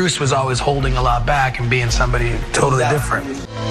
Bruce was always holding a lot back and being somebody totally different.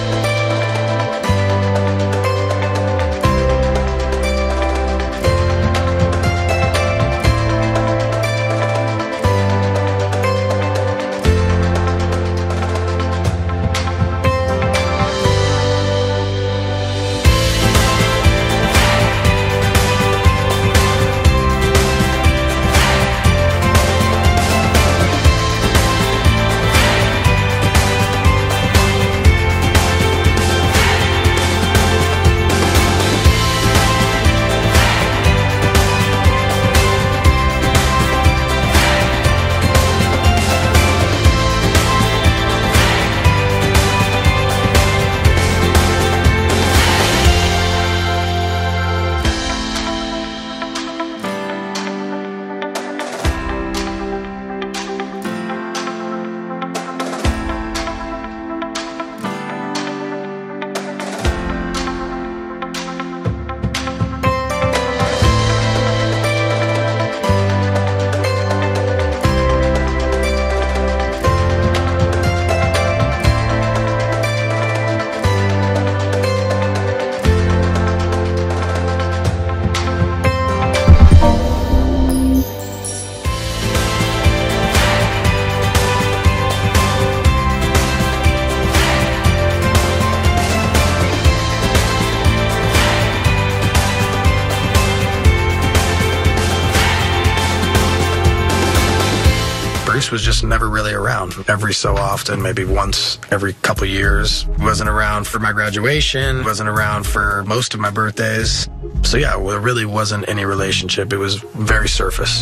Bruce was just never really around. Every so often, maybe once every couple years. Wasn't around for my graduation, wasn't around for most of my birthdays. So yeah, there really wasn't any relationship. It was very surface.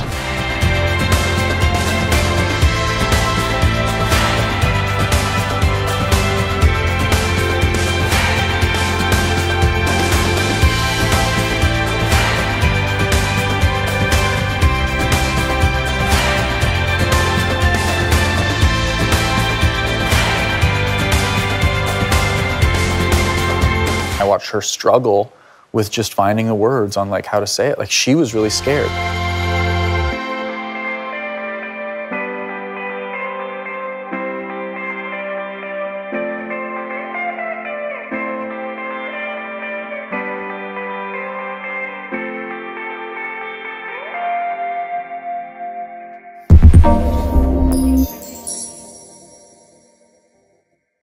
I watched her struggle with just finding the words on like how to say it. Like she was really scared.